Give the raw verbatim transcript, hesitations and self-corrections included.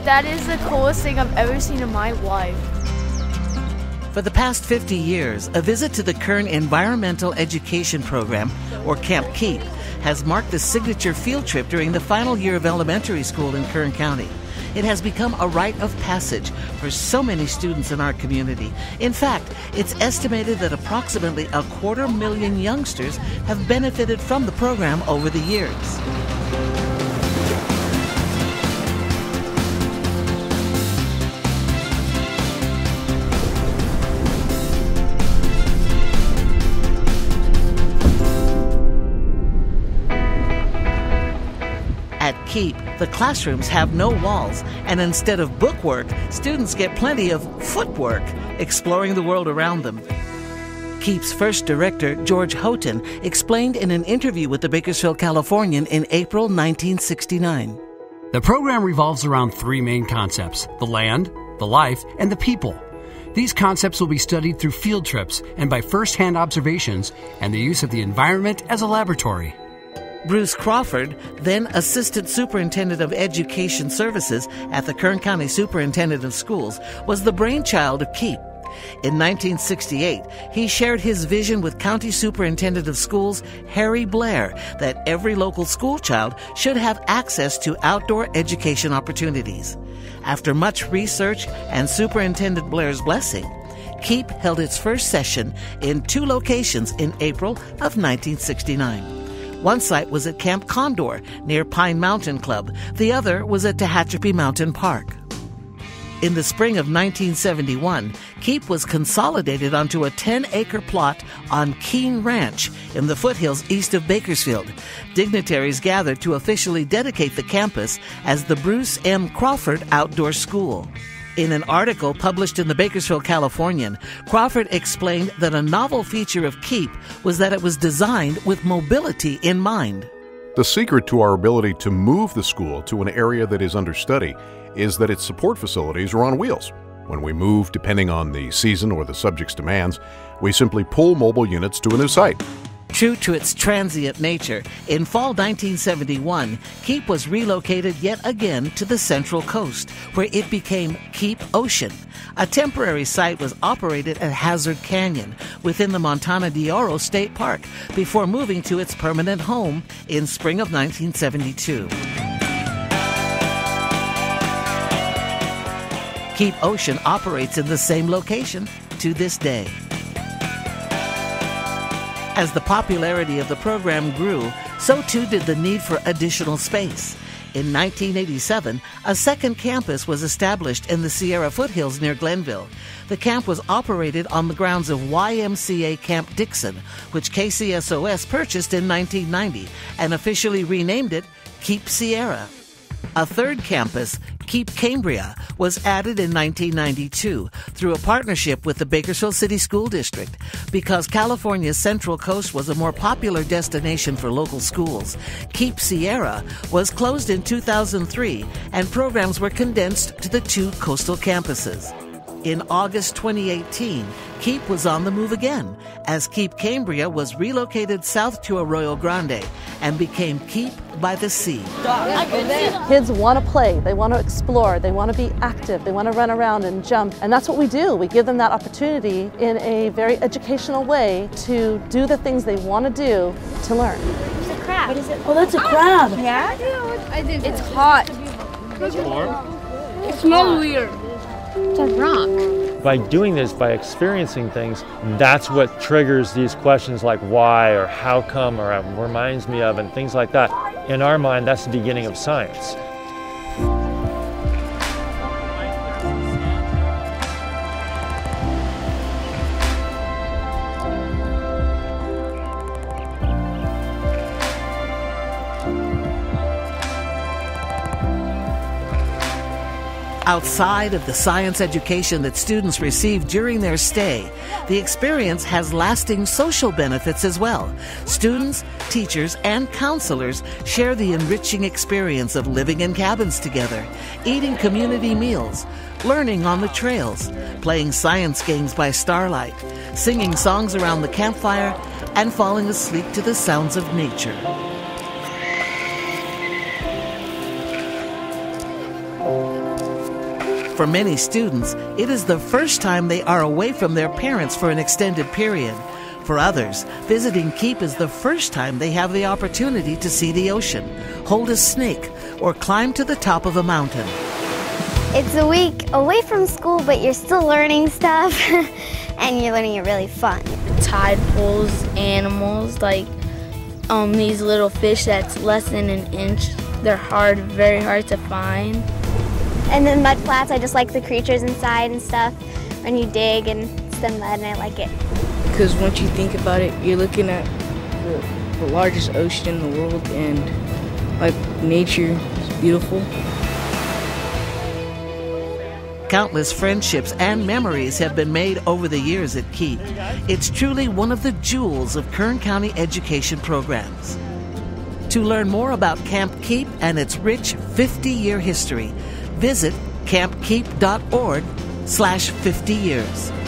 That is the coolest thing I've ever seen in my life. For the past fifty years, a visit to the Kern Environmental Education Program, or Camp KEEP, has marked the signature field trip during the final year of elementary school in Kern County. It has become a rite of passage for so many students in our community. In fact, it's estimated that approximately a quarter million youngsters have benefited from the program over the years. At KEEP, the classrooms have no walls, and instead of bookwork, students get plenty of footwork, exploring the world around them. KEEP's first director, George Houghton, explained in an interview with the Bakersfield Californian in April nineteen sixty-nine. The program revolves around three main concepts: the land, the life, and the people. These concepts will be studied through field trips and by first-hand observations and the use of the environment as a laboratory. Bruce Crawford, then Assistant Superintendent of Education Services at the Kern County Superintendent of Schools, was the brainchild of KEEP. In nineteen sixty-eight, he shared his vision with County Superintendent of Schools Harry Blair that every local school child should have access to outdoor education opportunities. After much research and Superintendent Blair's blessing, KEEP held its first session in two locations in April of nineteen sixty-nine. One site was at Camp Condor near Pine Mountain Club. The other was at Tehachapi Mountain Park. In the spring of nineteen seventy-one, KEEP was consolidated onto a ten-acre plot on Keene Ranch in the foothills east of Bakersfield. Dignitaries gathered to officially dedicate the campus as the Bruce M. Crawford Outdoor School. In an article published in the Bakersfield Californian, Crawford explained that a novel feature of KEEP was that it was designed with mobility in mind. The secret to our ability to move the school to an area that is under study is that its support facilities are on wheels. When we move, depending on the season or the subject's demands, we simply pull mobile units to a new site. True to its transient nature, in fall nineteen seventy-one, KEEP was relocated yet again to the Central Coast, where it became KEEP Ocean. A temporary site was operated at Hazard Canyon within the Montana de Oro State Park before moving to its permanent home in spring of nineteen seventy-two. KEEP Ocean operates in the same location to this day. As the popularity of the program grew, so too did the need for additional space. In nineteen eighty-seven, a second campus was established in the Sierra foothills near Glenville. The camp was operated on the grounds of Y M C A Camp Dixon, which K C S O S purchased in nineteen ninety and officially renamed it KEEP Sierra. A third campus, KEEP Cambria, was added in nineteen ninety-two through a partnership with the Bakersfield City School District. Because California's Central Coast was a more popular destination for local schools, KEEP Sierra was closed in two thousand three and programs were condensed to the two coastal campuses. In August twenty eighteen, KEEP was on the move again, as KEEP Cambria was relocated south to Arroyo Grande and became KEEP by the Sea. Kids want to play, they want to explore, they want to be active, they want to run around and jump, and that's what we do. We give them that opportunity in a very educational way to do the things they want to do to learn. It's a crab. What is it? Oh, that's a crab. Yeah? It's hot. It's warm. It smells weird. It's a rock. By doing this, by experiencing things, that's what triggers these questions like why or how come or reminds me of and things like that. In our mind, that's the beginning of science. Outside of the science education that students receive during their stay, the experience has lasting social benefits as well. Students, teachers, and counselors share the enriching experience of living in cabins together, eating community meals, learning on the trails, playing science games by starlight, singing songs around the campfire, and falling asleep to the sounds of nature. For many students, it is the first time they are away from their parents for an extended period. For others, visiting Keep is the first time they have the opportunity to see the ocean, hold a snake, or climb to the top of a mountain. It's a week away from school, but you're still learning stuff, and you're learning it really fun. Tide pools, animals, like um, these little fish that's less than an inch. They're hard, very hard to find. And then mud flats, I just like the creatures inside and stuff. When you dig and it's the mud, and I like it. Because once you think about it, you're looking at the, the largest ocean in the world, and like nature is beautiful. Countless friendships and memories have been made over the years at Keep. It's truly one of the jewels of Kern County education programs. To learn more about Camp Keep and its rich fifty-year history, visit camp keep dot org slash fifty years.